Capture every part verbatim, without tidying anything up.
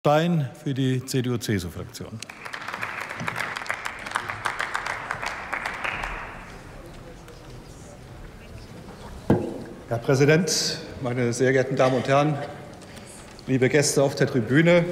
Stein für die C D U-C S U-Fraktion. Herr Präsident, meine sehr geehrten Damen und Herren, liebe Gäste auf der Tribüne!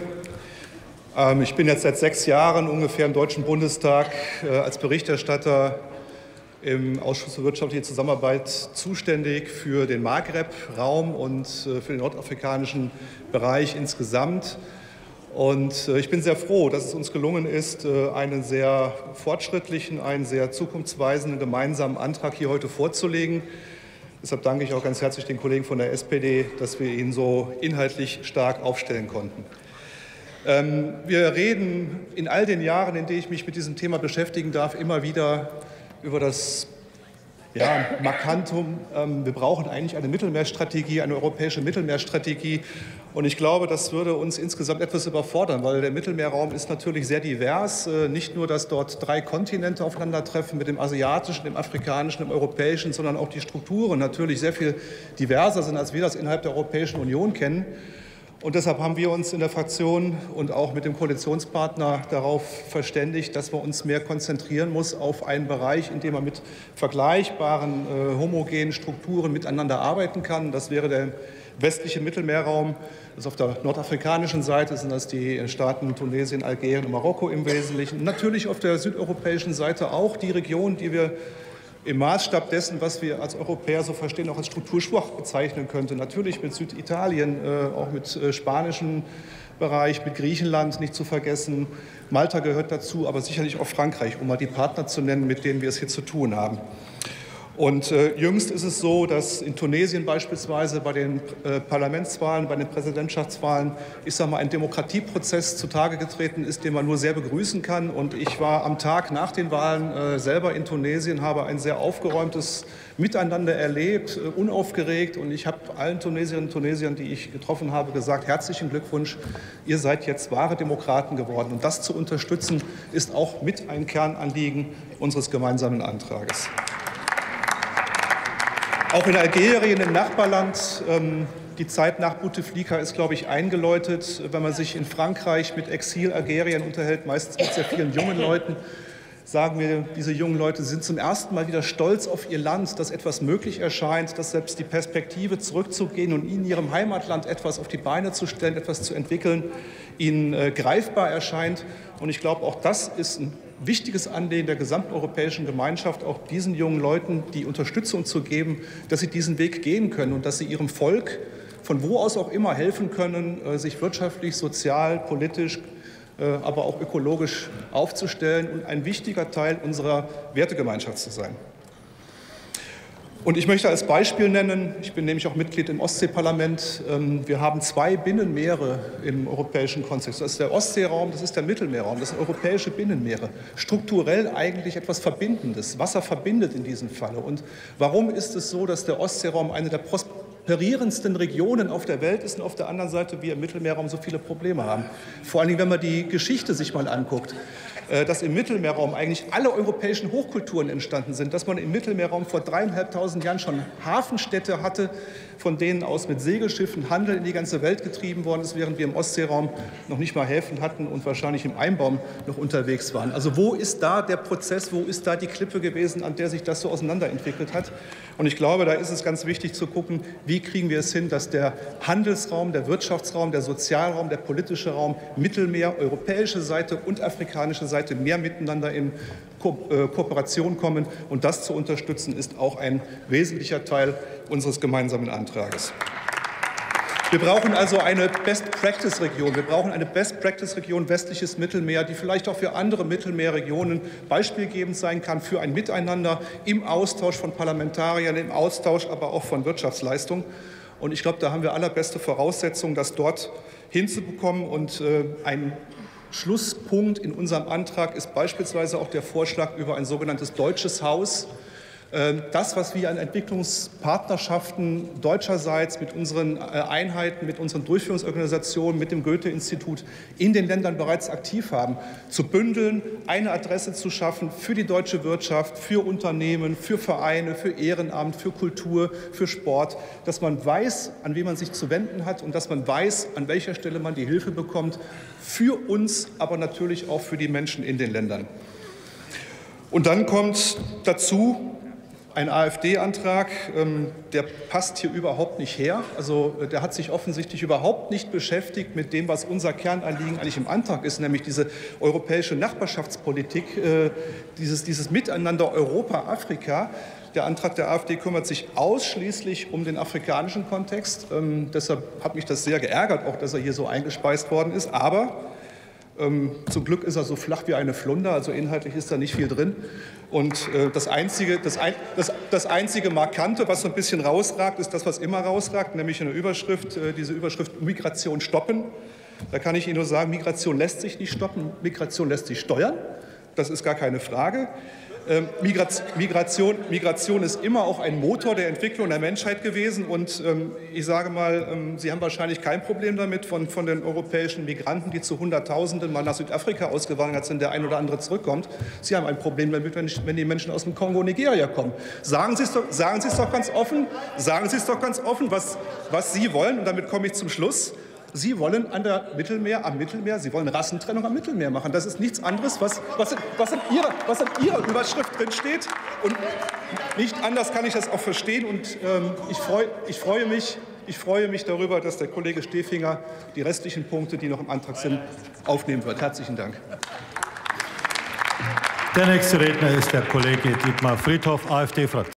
Ich bin jetzt seit sechs Jahren ungefähr im Deutschen Bundestag als Berichterstatter im Ausschuss für wirtschaftliche Zusammenarbeit zuständig für den Maghreb-Raum und für den nordafrikanischen Bereich insgesamt. Und ich bin sehr froh, dass es uns gelungen ist, einen sehr fortschrittlichen, einen sehr zukunftsweisenden gemeinsamen Antrag hier heute vorzulegen. Deshalb danke ich auch ganz herzlich den Kollegen von der S P D, dass wir ihn so inhaltlich stark aufstellen konnten. Wir reden in all den Jahren, in denen ich mich mit diesem Thema beschäftigen darf, immer wieder über das ja, Markantum. Wir brauchen eigentlich eine Mittelmeerstrategie, eine europäische Mittelmeerstrategie. Und ich glaube, das würde uns insgesamt etwas überfordern, weil der Mittelmeerraum ist natürlich sehr divers. Nicht nur, dass dort drei Kontinente aufeinandertreffen mit dem asiatischen, dem afrikanischen, dem europäischen, sondern auch die Strukturen natürlich sehr viel diverser sind, als wir das innerhalb der Europäischen Union kennen. Und deshalb haben wir uns in der Fraktion und auch mit dem Koalitionspartner darauf verständigt, dass wir uns mehr konzentrieren muss auf einen Bereich, in dem man mit vergleichbaren, äh, homogenen Strukturen miteinander arbeiten kann. Das wäre der westliche Mittelmeerraum. Das ist auf der nordafrikanischen Seite sind das die Staaten Tunesien, Algerien und Marokko im Wesentlichen. Natürlich auf der südeuropäischen Seite auch die Region, die wir im Maßstab dessen, was wir als Europäer so verstehen, auch als strukturschwach bezeichnen könnte. Natürlich mit Süditalien, äh, auch mit äh, spanischem Bereich, mit Griechenland nicht zu vergessen. Malta gehört dazu, aber sicherlich auch Frankreich, um mal die Partner zu nennen, mit denen wir es hier zu tun haben. Und äh, jüngst ist es so, dass in Tunesien beispielsweise bei den äh, Parlamentswahlen, bei den Präsidentschaftswahlen, ich sage mal, ein Demokratieprozess zutage getreten ist, den man nur sehr begrüßen kann. Und ich war am Tag nach den Wahlen äh, selber in Tunesien, habe ein sehr aufgeräumtes Miteinander erlebt, äh, unaufgeregt. Und ich habe allen Tunesierinnen und Tunesiern, die ich getroffen habe, gesagt, herzlichen Glückwunsch, ihr seid jetzt wahre Demokraten geworden. Und das zu unterstützen, ist auch mit ein Kernanliegen unseres gemeinsamen Antrages. Auch in Algerien, im Nachbarland, die Zeit nach Bouteflika ist, glaube ich, eingeläutet. Wenn man sich in Frankreich mit Exil-Algerien unterhält, meistens mit sehr vielen jungen Leuten, sagen wir, diese jungen Leute sind zum ersten Mal wieder stolz auf ihr Land, dass etwas möglich erscheint, dass selbst die Perspektive zurückzugehen und in ihrem Heimatland etwas auf die Beine zu stellen, etwas zu entwickeln, ihnen äh, greifbar erscheint. Und ich glaube, auch das ist ein wichtiges Anliegen der gesamten europäischen Gemeinschaft, auch diesen jungen Leuten die Unterstützung zu geben, dass sie diesen Weg gehen können und dass sie ihrem Volk von wo aus auch immer helfen können, sich wirtschaftlich, sozial, politisch, aber auch ökologisch aufzustellen und ein wichtiger Teil unserer Wertegemeinschaft zu sein. Und ich möchte als Beispiel nennen, ich bin nämlich auch Mitglied im Ostseeparlament, wir haben zwei Binnenmeere im europäischen Kontext. Das ist der Ostseeraum, das ist der Mittelmeerraum, das sind europäische Binnenmeere. Strukturell eigentlich etwas Verbindendes. Wasser verbindet in diesem Falle. Und warum ist es so, dass der Ostseeraum eine der prosperierendsten Regionen auf der Welt ist und auf der anderen Seite wir im Mittelmeerraum so viele Probleme haben? Vor allen Dingen, wenn man die Geschichte sich mal anguckt, dass im Mittelmeerraum eigentlich alle europäischen Hochkulturen entstanden sind, dass man im Mittelmeerraum vor dreieinhalbtausend Jahren schon Hafenstädte hatte, von denen aus mit Segelschiffen Handel in die ganze Welt getrieben worden ist, während wir im Ostseeraum noch nicht mal Häfen hatten und wahrscheinlich im Einbaum noch unterwegs waren. Also wo ist da der Prozess, wo ist da die Klippe gewesen, an der sich das so auseinanderentwickelt hat? Und ich glaube, da ist es ganz wichtig zu gucken, wie kriegen wir es hin, dass der Handelsraum, der Wirtschaftsraum, der Sozialraum, der politische Raum, Mittelmeer, europäische Seite und afrikanische Seite mehr miteinander in Ko äh, Kooperation kommen. Und das zu unterstützen, ist auch ein wesentlicher Teil unseres gemeinsamen Antrages. Wir brauchen also eine Best-Practice-Region. Wir brauchen eine Best-Practice-Region westliches Mittelmeer, die vielleicht auch für andere Mittelmeerregionen beispielgebend sein kann für ein Miteinander im Austausch von Parlamentariern, im Austausch aber auch von Wirtschaftsleistungen. Und ich glaube, da haben wir allerbeste Voraussetzungen, das dort hinzubekommen. Und äh, ein Schlusspunkt in unserem Antrag ist beispielsweise auch der Vorschlag über ein sogenanntes Deutsches Haus, Das, was wir an Entwicklungspartnerschaften deutscherseits mit unseren Einheiten, mit unseren Durchführungsorganisationen, mit dem Goethe-Institut in den Ländern bereits aktiv haben, zu bündeln, eine Adresse zu schaffen für die deutsche Wirtschaft, für Unternehmen, für Vereine, für Ehrenamt, für Kultur, für Sport, dass man weiß, an wen man sich zu wenden hat und dass man weiß, an welcher Stelle man die Hilfe bekommt, für uns, aber natürlich auch für die Menschen in den Ländern. Und dann kommt dazu ein AfD-Antrag, der passt hier überhaupt nicht her. Also der hat sich offensichtlich überhaupt nicht beschäftigt mit dem, was unser Kernanliegen eigentlich im Antrag ist, nämlich diese europäische Nachbarschaftspolitik, dieses, dieses Miteinander Europa-Afrika. Der Antrag der AfD kümmert sich ausschließlich um den afrikanischen Kontext. Ähm, deshalb hat mich das sehr geärgert, auch dass er hier so eingespeist worden ist. Aber ähm, zum Glück ist er so flach wie eine Flunder, also inhaltlich ist da nicht viel drin. Und äh, das, einzige, das, ein, das, das einzige Markante, was so ein bisschen rausragt, ist das, was immer rausragt, nämlich eine Überschrift, äh, diese Überschrift Migration stoppen. Da kann ich Ihnen nur sagen, Migration lässt sich nicht stoppen, Migration lässt sich steuern. Das ist gar keine Frage. Migration, Migration ist immer auch ein Motor der Entwicklung der Menschheit gewesen. Und ähm, ich sage mal, ähm, Sie haben wahrscheinlich kein Problem damit, von, von den europäischen Migranten, die zu Hunderttausenden mal nach Südafrika ausgewandert sind, der ein oder andere zurückkommt. Sie haben ein Problem damit, wenn, wenn die Menschen aus dem Kongo, Nigeria kommen. Sagen Sie es doch, sagen Sie es doch ganz offen, sagen Sie es doch ganz offen, was, was Sie wollen. Und damit komme ich zum Schluss. Sie wollen an der Mittelmeer, am Mittelmeer, Sie wollen Rassentrennung am Mittelmeer machen. Das ist nichts anderes, was, was, in, was, in, ihrer, was in Ihrer Überschrift drin steht. Und nicht anders kann ich das auch verstehen. Und ähm, ich, freu, ich, freue mich, ich freue mich darüber, dass der Kollege Stefinger die restlichen Punkte, die noch im Antrag sind, aufnehmen wird. Herzlichen Dank. Der nächste Redner ist der Kollege Dietmar Friedhoff, AfD-Fraktion.